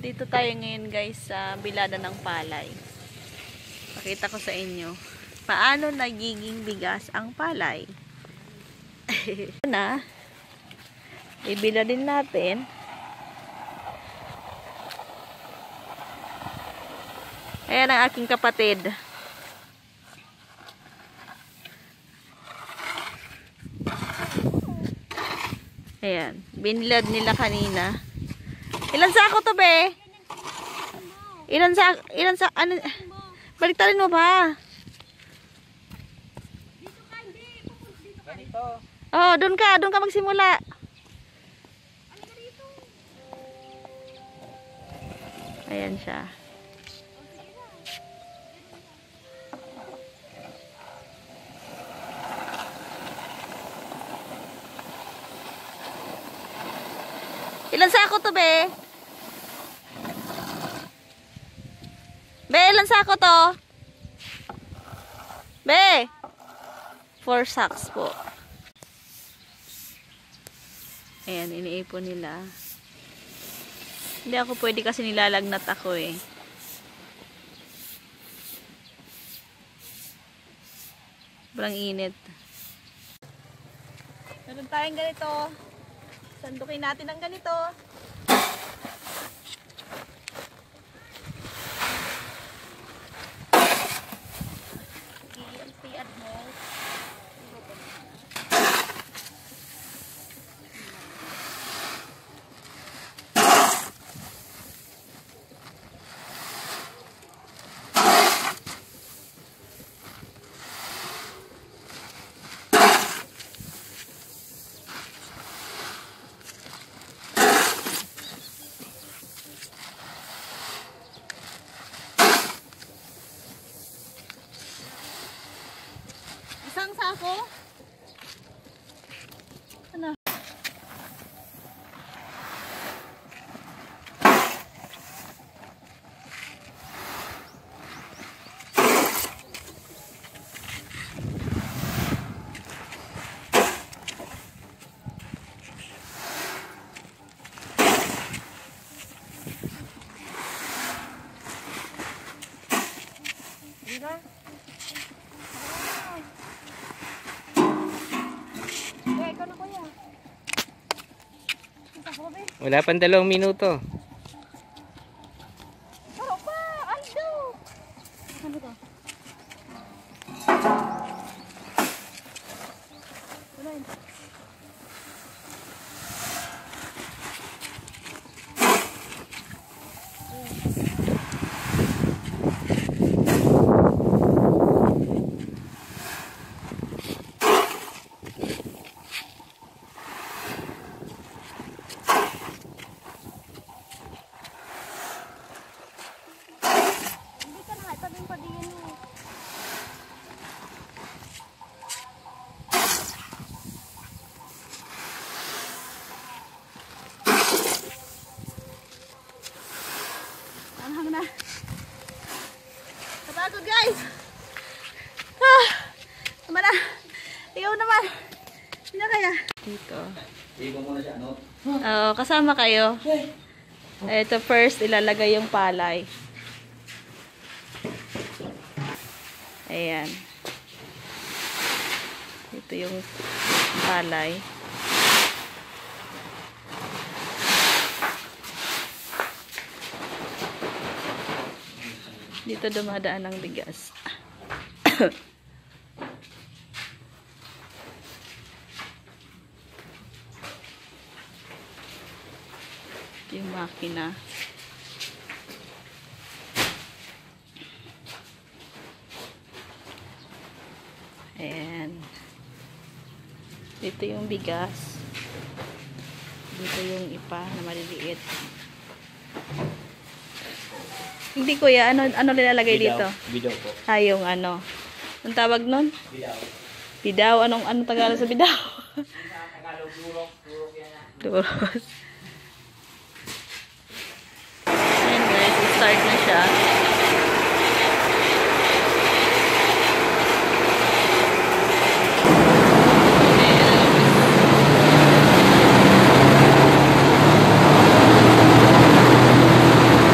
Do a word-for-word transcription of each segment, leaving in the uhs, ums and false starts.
Dito tayo ngayon guys sa bilada ng palay. Pakita ko sa inyo paano nagiging bigas ang palay. Na ibila din natin. Ayan ang aking kapatid. Ayan, binilad nila kanina. Ilan sako to, be? Ilan sa ilan sa ano? Baliktarin mo ba? Dito ka, hindi. Dito ka. Dito. Oh, doon ka, doon ka magsimula. Ano ka dito? Ayan siya. Ilan sako to, be? Be, ilan sako to? Be? Four sacks po. Ayan, iniipon nila. Hindi ako pwede kasi nilalagnat ako eh. Sobrang init. Meron tayong ganito. Sandukin natin ang ganito. I-piad mo. Isang sako? Ano? Diba? Wala pang dalawang minuto. Taro pa! Aldo! Ano to? Wala yun. Anhang na. Kapagod guys. Ah, naman na. Ikaw naman. Hindi na kaya. Dito. Oo, kasama kayo. Ito first, ilalagay yung palay. Ayan. Ito yung palay. Dito dumadaan ang bigas. Yung makina. Ayan. Dito yung bigas. Dito yung ipa na maliliit. Hindi kuya, ano ano nilalagay Bidaw. dito? Bidaw po. Ah, yung ano. Ang tawag nun? Bidaw. Bidaw. Anong anong Tagalog sa bidaw? Tagalog, durok. Durok yan. Duros. Ayan guys, start na siya. Ayan.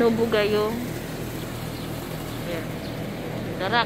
Binubugayo. Ayan. Darak.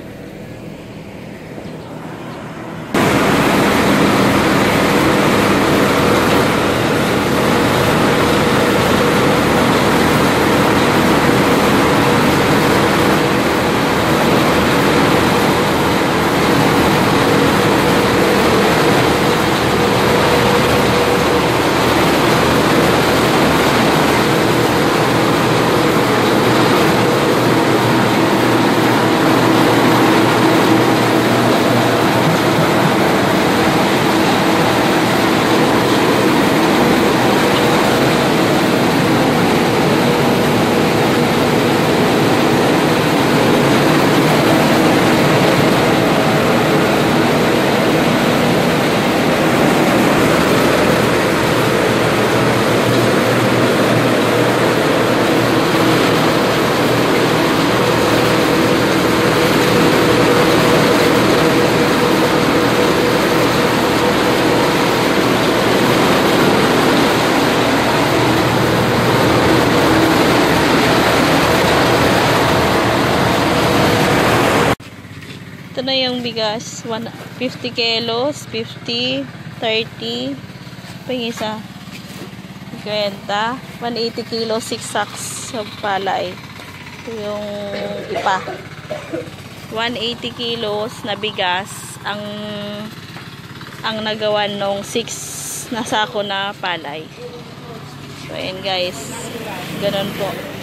Ito na yung bigas. one fifty kilos, fifty, thirty. Ito yung isa. twenty. one eighty kilos, six sacks of palay. Ito yung ipa. one eighty kilos na bigas ang ang nagawan nung six na sako na palay. So, ayan guys. Ganun po.